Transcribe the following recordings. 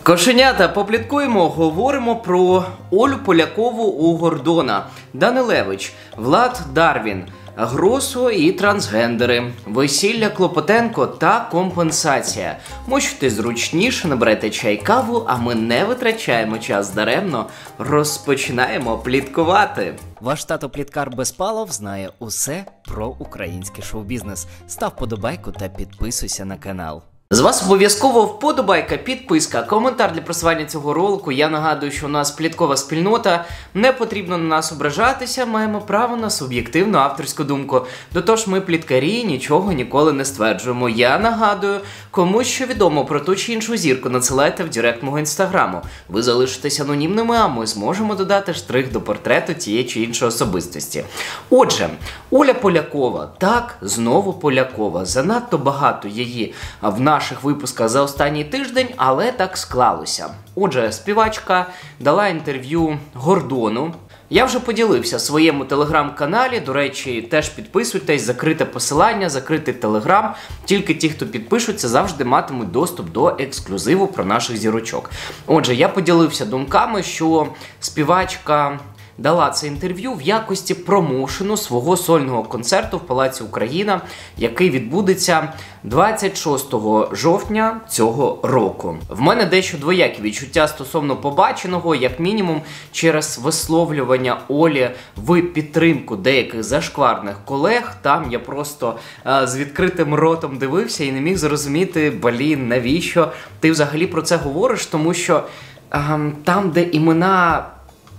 Кошенята, попліткуємо, говоримо про Олю Полякову у Гордона, Данилевич, Влад Дарвін, Гросу і трансгендери, весілля Клопотенко та компенсація. Мочте зручніше, наберете чай-каву, а ми не витрачаємо час даремно, розпочинаємо пліткувати. Ваш тато-пліткар Безпалов знає усе про український шоу-бізнес. Став подобайку та підписуйся на канал. З вас обов'язково вподобайка, підписка, коментар для просування цього ролику. Я нагадую, що у нас пліткова спільнота, не потрібно на нас ображатися, маємо право на суб'єктивну авторську думку. Дотож ми пліткарі, нічого ніколи не стверджуємо. Я нагадую, комусь що відомо про ту чи іншу зірку, надсилайте в директ мого інстаграму. Ви залишитесь анонімними, а ми зможемо додати штрих до портрету тієї чи іншої особистості. Отже, Оля Полякова, так, знову Полякова, занадто багато її в наших випусках за останній тиждень, але так склалося. Отже, співачка дала інтерв'ю Гордону. Я вже поділився в своєму телеграм-каналі, до речі, теж підписуйтесь, закрите посилання, закритий телеграм. Тільки ті, хто підпишуться, завжди матимуть доступ до ексклюзиву про наших зірочок. Отже, я поділився думками, що співачка дала це інтерв'ю в якості промоушену свого сольного концерту в Палаці Україна, який відбудеться 26 жовтня цього року. В мене дещо двоякі відчуття стосовно побаченого, як мінімум через висловлювання Олі в підтримку деяких зашкварних колег. Там я просто з відкритим ротом дивився і не міг зрозуміти, блін, навіщо ти взагалі про це говориш, тому що там, де імена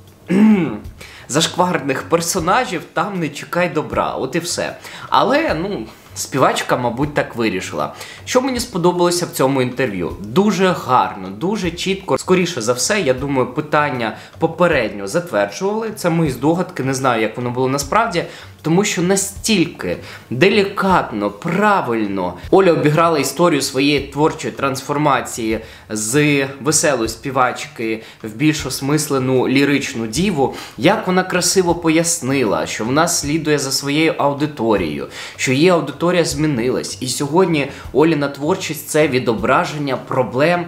зашкварних персонажів, там не чекай добра, от і все. Але, співачка, мабуть, так вирішила. Що мені сподобалося в цьому інтерв'ю? Дуже гарно, дуже чітко. Скоріше за все, я думаю, питання попередньо затверджували. Це мої здогадки, не знаю, як воно було насправді. Тому що настільки делікатно, правильно Оля обіграла історію своєї творчої трансформації з веселої співачки в більш осмислену ліричну діву, як вона красиво пояснила, що вона слідує за своєю аудиторією, що її аудиторія змінилась. І сьогодні Оліна творчість – це відображення проблем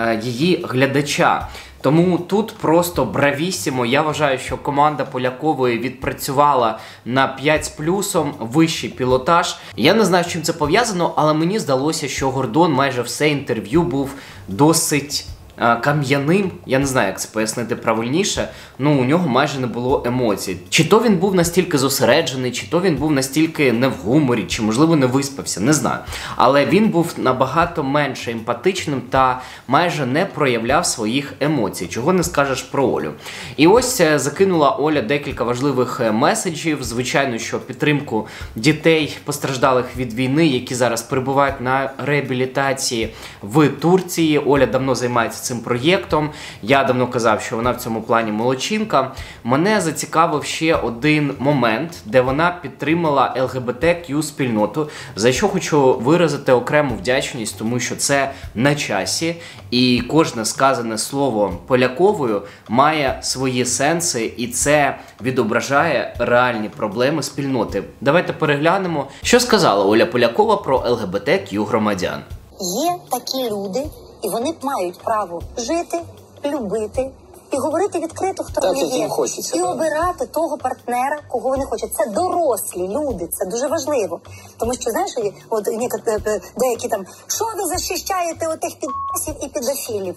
її глядача. Тому тут просто бравісімо. Я вважаю, що команда Полякової відпрацювала на 5 з плюсом, вищий пілотаж. Я не знаю, з чим це пов'язано, але мені здалося, що Гордон майже все інтерв'ю був досить кам'яним, я не знаю, як це пояснити правильніше, у нього майже не було емоцій. Чи то він був настільки зосереджений, чи то він був настільки не в гуморі, чи, можливо, не виспався, не знаю. Але він був набагато менше емпатичним та майже не проявляв своїх емоцій, чого не скажеш про Олю. І ось закинула Оля декілька важливих меседжів, звичайно, що підтримку дітей, постраждалих від війни, які зараз перебувають на реабілітації в Турції. Оля давно займається цим проєктом. Я давно казав, що вона в цьому плані молодчинка. Мене зацікавив ще один момент, де вона підтримала ЛГБТQ-спільноту, за що хочу виразити окрему вдячність, тому що це на часі, і кожне сказане слово Поляковою має свої сенси, і це відображає реальні проблеми спільноти. Давайте переглянемо, що сказала Оля Полякова про ЛГБТQ-громадян. Є такі люди, і вони мають право жити, любити і говорити відкрито, хто вони є. Хочеться, і обирати того партнера, кого вони хочуть. Це дорослі люди, це дуже важливо. Тому що, знаєш, от деякі там, що ви захищаєте отих підписів і підофілів?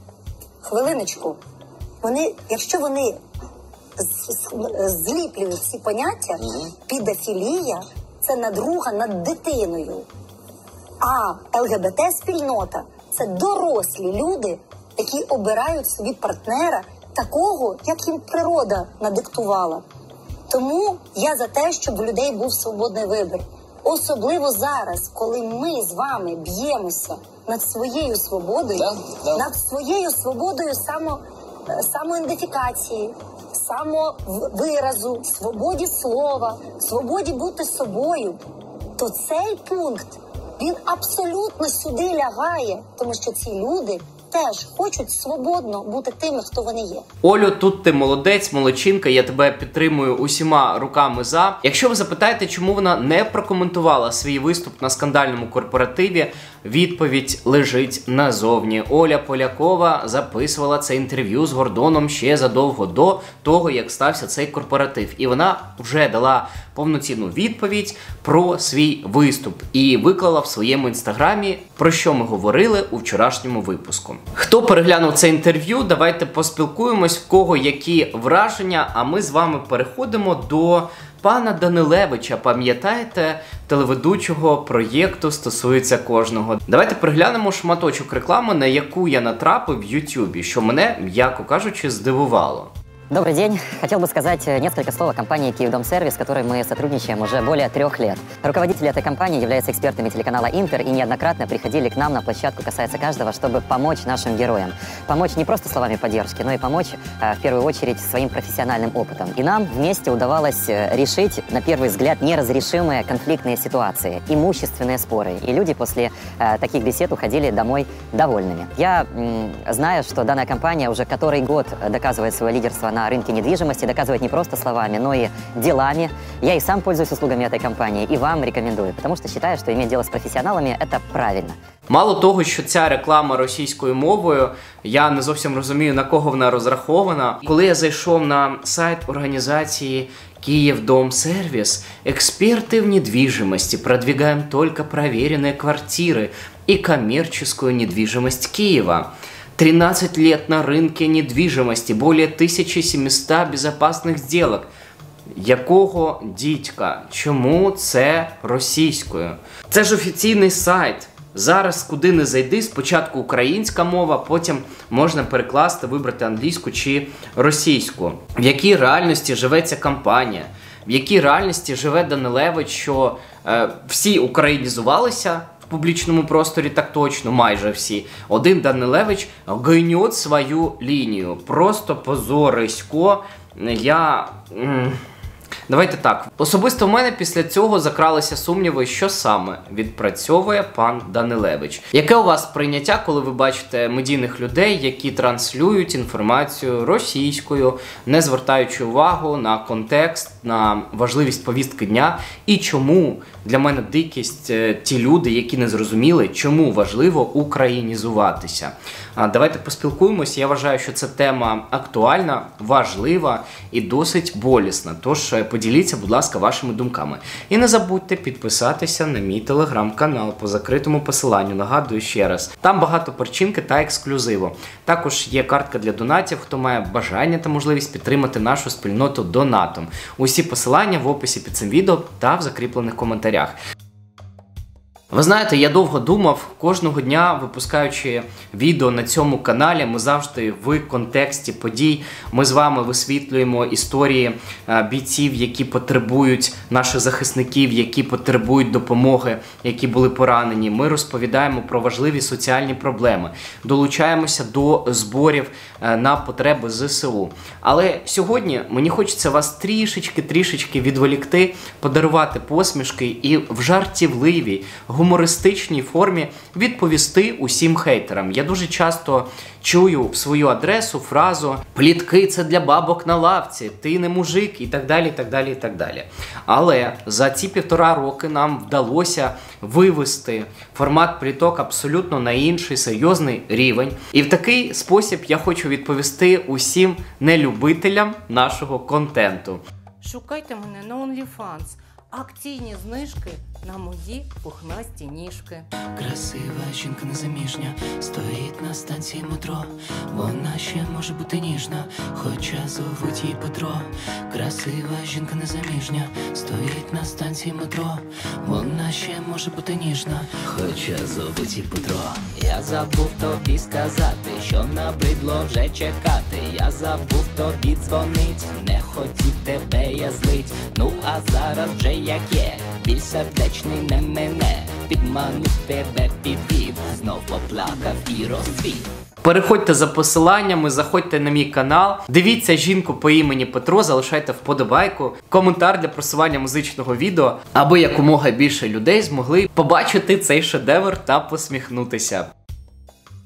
Хвилиночку. Якщо вони зліплюють ці поняття, підофілія – це надруга над дитиною. А ЛГБТ-спільнота – це дорослі люди, які обирають собі партнера такого, як їм природа надиктувала. Тому я за те, щоб у людей був свободний вибір. Особливо зараз, коли ми з вами б'ємося над своєю свободою, над своєю свободою самоідентифікації, самовиразу, свободі слова, свободі бути собою, то цей пункт, він абсолютно сюди лягає, тому що ці люди теж хочуть свободно бути тими, хто вони є. Олю, тут ти молодець, молодчинка, я тебе підтримую усіма руками за. Якщо ви запитаєте, чому вона не прокоментувала свій виступ на скандальному корпоративі, відповідь лежить назовні. Оля Полякова записувала це інтерв'ю з Гордоном ще задовго до того, як стався цей корпоратив. І вона вже дала повноцінну відповідь про свій виступ і виклала в своєму інстаграмі, про що ми говорили у вчорашньому випуску. Хто переглянув це інтерв'ю, давайте поспілкуємось, в кого які враження, а ми з вами переходимо до пана Данилевича. Пам'ятаєте, телеведучого проєкту «Стосується кожного». Давайте переглянемо шматочок реклами, на яку я натрапив в Ютубі, що мене, м'яко кажучи, здивувало. Добрый день. Хотел бы сказать несколько слов о компании «Киевдомсервис», с которой мы сотрудничаем уже более 3 лет. Руководители этой компании являются экспертами телеканала «Интер» и неоднократно приходили к нам на площадку «Касается каждого», чтобы помочь нашим героям. Помочь не просто словами поддержки, но и помочь, в первую очередь, своим профессиональным опытом. И нам вместе удавалось решить, на первый взгляд, неразрешимые конфликтные ситуации, имущественные споры. И люди после таких бесед уходили домой довольными. Я знаю, что данная компания уже который год доказывает свое лидерство на рынке недвижимости, доказывает не просто словами, но и делами. Я и сам пользуюсь услугами этой компании, и вам рекомендую, потому что считаю, что иметь дело с профессионалами – это правильно. Мало того, що ця реклама російською мовою, я не зовсім розумію, на кого вона розрахована. Коли я зайшов на сайт організації «Киевдомсервис», эксперты в недвижимости, продвигаем только проверенные квартиры и коммерческую недвижимость Киева. 13 лет на рынке недвижимости, более 1700 безопасных сделок. Якого дідька? Чому це російською? Це ж офіційний сайт. Зараз куди не зайди, спочатку українська мова, потім можна перекласти, вибрати англійську чи російську. В якій реальності живе ця компанія? В якій реальності живе Данилевич, що всі українізувалися в публічному просторі, так точно, майже всі. Один Данилевич гайнет свою лінію. Просто позорисько. Давайте так. Особисто в мене після цього закралися сумніви, що саме відпрацьовує пан Данилевич. Яке у вас прийняття, коли ви бачите медійних людей, які транслюють інформацію російською, не звертаючи увагу на контекст, на важливість повістки дня? І чому, для мене дикість, ті люди, які не зрозуміли, чому важливо українізуватися? Давайте поспілкуємось. Я вважаю, що ця тема актуальна, важлива і досить болісна. Тож поділіться, будь ласка, вашими думками. І не забудьте підписатися на мій телеграм-канал по закритому посиланню. Нагадую ще раз. Там багато перчинки та ексклюзиву. Також є картка для донатів, хто має бажання та можливість підтримати нашу спільноту донатом. Усі посилання в описі під цим відео та в закріплених коментарях. Ви знаєте, я довго думав, кожного дня, випускаючи відео на цьому каналі, ми завжди в контексті подій, ми з вами висвітлюємо історії бійців, які потребують, наших захисників, які потребують допомоги, які були поранені. Ми розповідаємо про важливі соціальні проблеми, долучаємося до зборів на потреби ЗСУ. Але сьогодні мені хочеться вас трішечки відволікти, подарувати посмішки і в жартівливій, гумористичній формі відповісти усім хейтерам. Я дуже часто чую в свою адресу фразу «плітки – це для бабок на лавці», «ти не мужик» і так далі, і так далі, і так далі. Але за ці 1,5 роки нам вдалося вивести формат пліток абсолютно на інший серйозний рівень. І в такий спосіб я хочу відповісти усім нелюбителям нашого контенту. Шукайте мене на OnlyFans. Акційні знижки на мої пухнасті ніжки. Красива жінка незаміжня стоїть на станції метро. Вона ще може бути ніжна, хоча зовуть її Петро. Красива жінка незаміжня стоїть на станції метро. Вона ще може бути ніжна, хоча зовуть її Петро. Я забув тобі сказати, що набридло вже чекати. Я забув тобі дзвонить, не хотів тебе я злить. Ну а зараз вже як є, біль сердечний не мене. Підманув тебе, підвів, знов поплакав і розцвів. Переходьте за посиланнями, заходьте на мій канал, дивіться жінку по імені Петро, залишайте вподобайку, коментар для просування музичного відео, аби якомога більше людей змогли побачити цей шедевр та посміхнутися.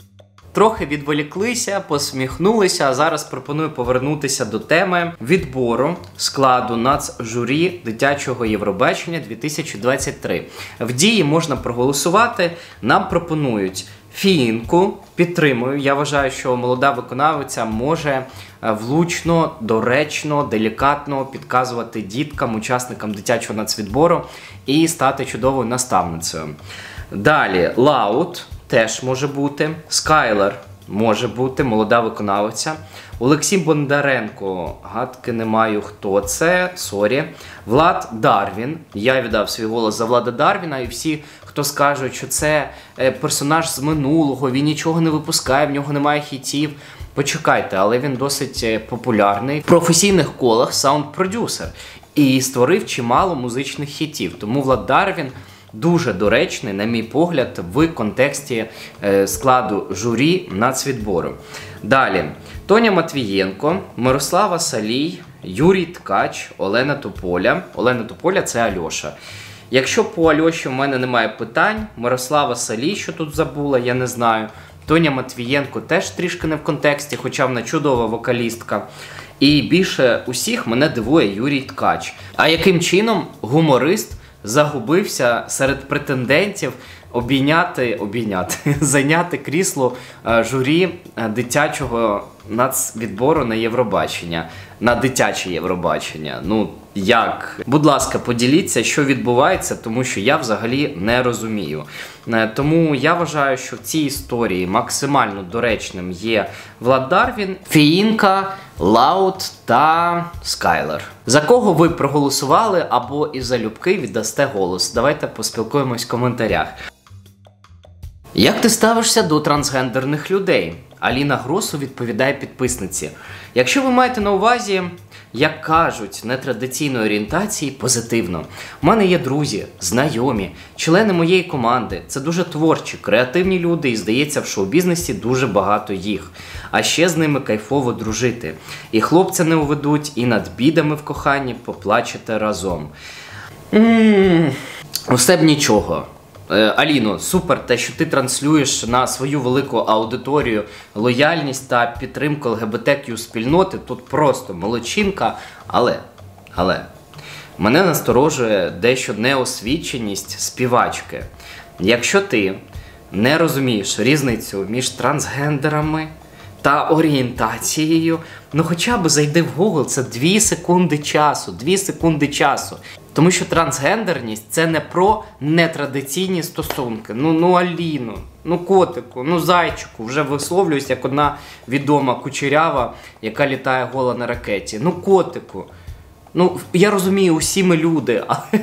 Трохи відволіклися, посміхнулися, а зараз пропоную повернутися до теми відбору складу нацжурі Дитячого Євробачення 2023. В Дії можна проголосувати, нам пропонують Фіїнку, підтримую. Я вважаю, що молода виконавиця може влучно, доречно, делікатно підказувати діткам, учасникам дитячого нацвідбору і стати чудовою наставницею. Далі, Лаут теж може бути, Скайлер може бути, молода виконавиця. Олексій Бондаренко, гадки не маю, хто це, сорі. Влад Дарвін, я віддав свій голос за Влада Дарвіна, і всі, хто скажуть, що це персонаж з минулого, він нічого не випускає, в нього немає хітів. Почекайте, але він досить популярний в професійних колах саунд-продюсер і створив чимало музичних хітів. Тому Влад Дарвін дуже доречний, на мій погляд, в контексті складу журі нацвідбору. Далі, Тоня Матвієнко, Мирослава Салій, Юрій Ткач, Олена Тополя. Олена Тополя – це Альоша. Якщо по Альоші в мене немає питань, Мирослава Салій, що тут забула, я не знаю. Тоня Матвієнко теж трішки не в контексті, хоча вона чудова вокалістка. І більше усіх мене дивує Юрій Ткач. А яким чином гуморист загубився серед претендентів зайняти крісло журі дитячого нацвідбору на Євробачення, на дитяче Євробачення. Ну, як? Будь ласка, поділіться, що відбувається, тому що я взагалі не розумію. Тому я вважаю, що в цій історії максимально доречним є Влад Дарвін, Фіїнка, Лаут та Скайлер. За кого ви проголосували або із залюбки віддасте голос? Давайте поспілкуємось в коментарях. Як ти ставишся до трансгендерних людей? Аліна Гросу відповідає підписниці. Якщо ви маєте на увазі, як кажуть, нетрадиційної орієнтації, позитивно. У мене є друзі, знайомі, члени моєї команди. Це дуже творчі, креативні люди і, здається, в шоу-бізнесі дуже багато їх. А ще з ними кайфово дружити. І хлопця не уведуть, і над бідами в коханні поплачете разом. Усе б нічого. Аліно, супер те, що ти транслюєш на свою велику аудиторію лояльність та підтримку ЛГБТQ-спільноти. Тут просто молодчинка, але мене насторожує дещо неосвіченість співачки. Якщо ти не розумієш різницю між трансгендерами та орієнтацією, ну хоча б зайди в Google, це 2 секунди часу, 2 секунди часу. Тому що трансгендерність – це не про нетрадиційні стосунки. Ну Аліно, ну котику, ну зайчику, вже висловлююсь як одна відома кучерява, яка літає гола на ракеті. Ну котику, ну я розумію, усі ми люди, але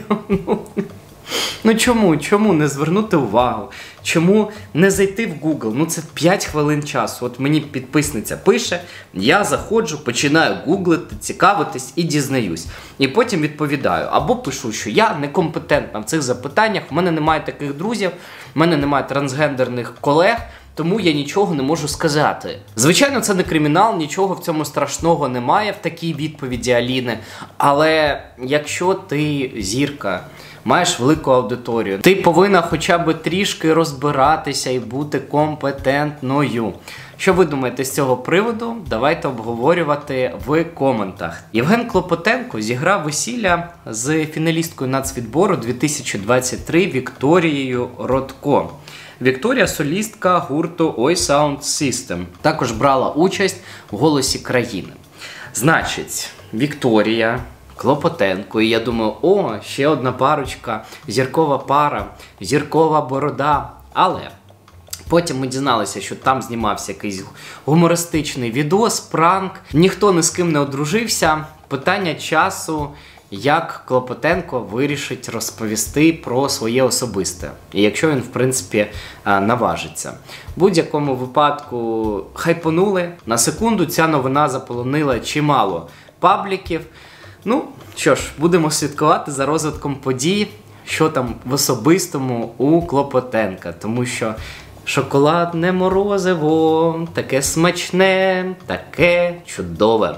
ну чому не звернути увагу? Чому не зайти в Google? Ну це 5 хвилин часу. От мені підписниця пише, я заходжу, починаю гуглити, цікавитись і дізнаюсь. І потім відповідаю. Або пишу, що я некомпетентна в цих запитаннях, в мене немає таких друзів, в мене немає трансгендерних колег, тому я нічого не можу сказати. Звичайно, це не кримінал, нічого в цьому страшного немає в такій відповіді Аліни. Але якщо ти зірка, маєш велику аудиторію, ти повинна хоча б трішки розбиратися і бути компетентною. Що ви думаєте з цього приводу? Давайте обговорювати в коментах. Євген Клопотенко зіграв весілля з фіналісткою нацвідбору 2023 Вікторією Ротко. Вікторія – солістка гурту Ой Sound System. Також брала участь в «Голосі країни». Значить, Вікторія Клопотенко, і я думаю, ще одна парочка, зіркова пара, зіркова борода. Але потім ми дізналися, що там знімався якийсь гумористичний відос, пранк, ніхто ні з ким не одружився. Питання часу, як Клопотенко вирішить розповісти про своє особисте. І якщо він, в принципі, наважиться. В будь-якому випадку хайпонули. На секунду ця новина заполонила чимало пабліків. Ну, що ж, будемо слідкувати за розвитком подій, що там в особистому у Клопотенка. Тому що шоколадне морозиво, таке смачне, таке чудове.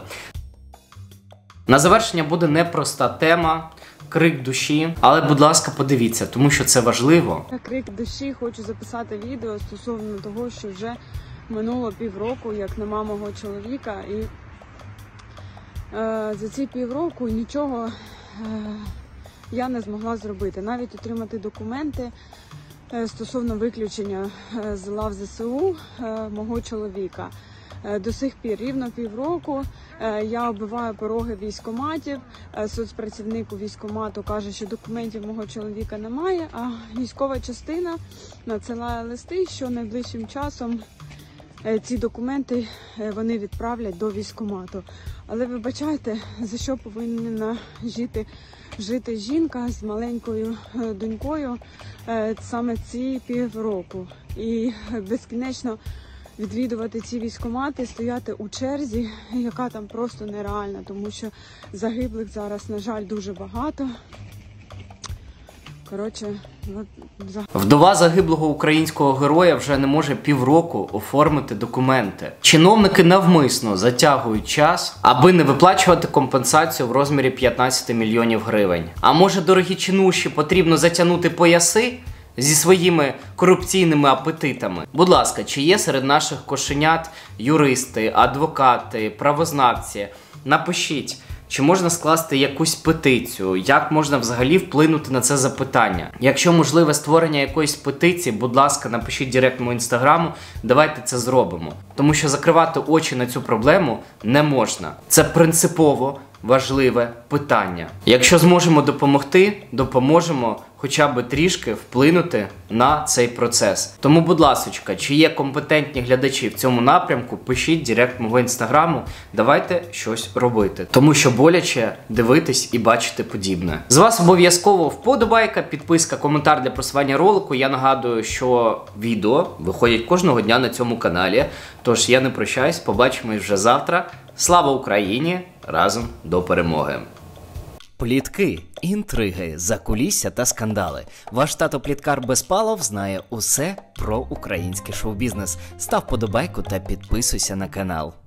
На завершення буде непроста тема, крик душі, але, будь ласка, подивіться, тому що це важливо. На крик душі хочу записати відео стосовно того, що вже минуло півроку, як нема мого чоловіка, і за ці півроку нічого я не змогла зробити. Навіть отримати документи стосовно виключення з лав ЗСУ мого чоловіка. До сих пір, рівно півроку, я оббиваю пороги військкоматів, соцпрацівник у військкомату каже, що документів мого чоловіка немає, а військова частина надсилає листи, що найближчим часом ці документи вони відправлять до військкомату. Але вибачайте, за що повинна жити жінка з маленькою донькою саме ці півроку. І безкінечно відвідувати ці військкомати, стояти у черзі, яка там просто нереальна, тому що загиблих зараз, на жаль, дуже багато. Коротше, вдова загиблого українського героя вже не може півроку оформити документи. Чиновники навмисно затягують час, аби не виплачувати компенсацію в розмірі 15 мільйонів гривень. А може, дорогі чинуші, потрібно затягнути пояси зі своїми корупційними апетитами? Будь ласка, чи є серед наших кошенят юристи, адвокати, правознавці? Напишіть, чи можна скласти якусь петицію, як можна взагалі вплинути на це запитання. Якщо можливе створення якоїсь петиції, будь ласка, напишіть директ мого інстаграму, давайте це зробимо. Тому що закривати очі на цю проблему не можна. Це принципово важливе питання. Якщо зможемо допомогти, допоможемо хоча б трішки вплинути на цей процес. Тому, будь ласочка, чи є компетентні глядачі в цьому напрямку, пишіть директ мого інстаграму, давайте щось робити. Тому що боляче дивитись і бачити подібне. З вас обов'язково вподобайка, підписка, коментар для просування ролику. Я нагадую, що відео виходять кожного дня на цьому каналі. Тож я не прощаюсь, побачимось вже завтра. Слава Україні! Разом до перемоги! Плітки, інтриги, закулісся та скандали. Ваш тато-пліткар Безпалов знає усе про український шоу-бізнес. Став подобайку та підписуйся на канал.